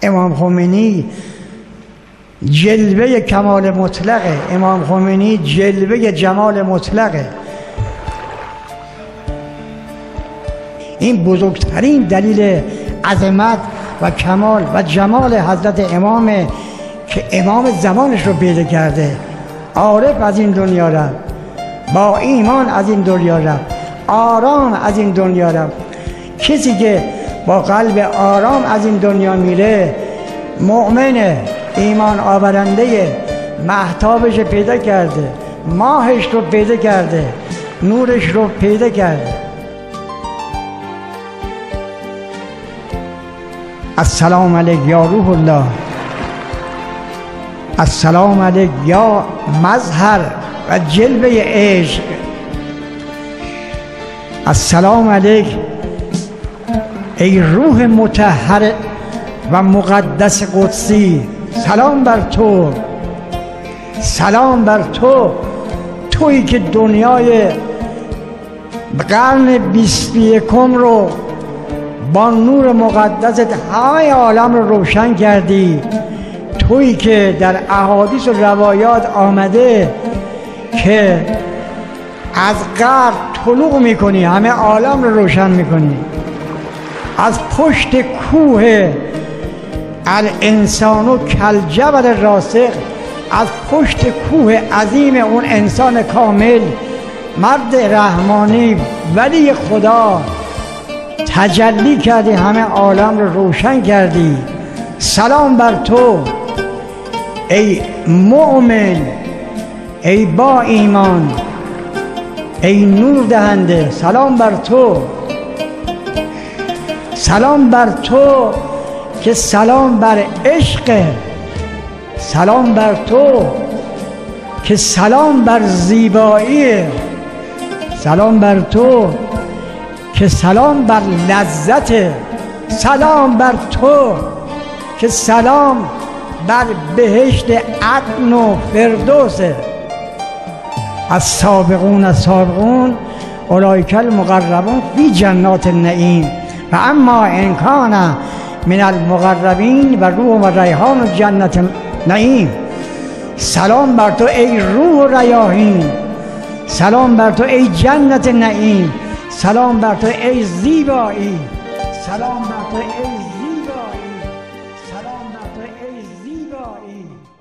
امام خمینی جلوه کمال مطلقه، امام خمینی جلوه جمال مطلقه. این بزرگترین دلیل عظمت و کمال و جمال حضرت امامه که امام زمانش رو پیدا کرده. عارف از این دنیا رفت، با ایمان از این دنیا رفت، آرام از این دنیا رفت. کسی که با قلب آرام از این دنیا میره مؤمنه، ایمان آورنده، مهتابش پیدا کرده، ماهش رو پیدا کرده، نورش رو پیدا کرده. السلام علیک یا روح الله، السلام علیک یا مظهر و جلوه عشق، السلام علیک ای روح مطهر و مقدس قدسی. سلام بر تو، سلام بر تو، تویی که دنیای قرن 21 رو با نور مقدست همه عالم رو روشن کردی. تویی که در احادیث و روایات آمده که از غرب طلوع میکنی، همه عالم رو روشن میکنی. از پشت کوه الانسان کالجبل راسخ، از پشت کوه عظیم اون انسان کامل، مرد رحمانی، ولی خدا، تجلی کردی، همه عالم رو روشن کردی. سلام بر تو ای مؤمن، ای با ایمان، ای نور دهنده. سلام بر تو، سلام بر تو که سلام بر عشق، سلام بر تو که سلام بر زیبایی، سلام بر تو که سلام بر لذت، سلام بر تو که سلام بر بهشت عدن و فردوس. السابقون السابقون اولئک المقربون فی جنات النعیم و اما ان کان من المقربین و روح و ریحان و جنت نعیم. سلام بر تو ای روح و ریاحین، سلام بر تو ای جنت نعیم، سلام بر تو ای زیبایی، سلام بر تو ای